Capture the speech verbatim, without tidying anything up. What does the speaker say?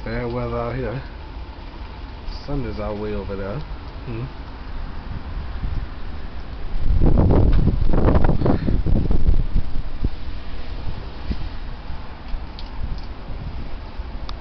bad weather out here. Sun is out way over there. Hmm.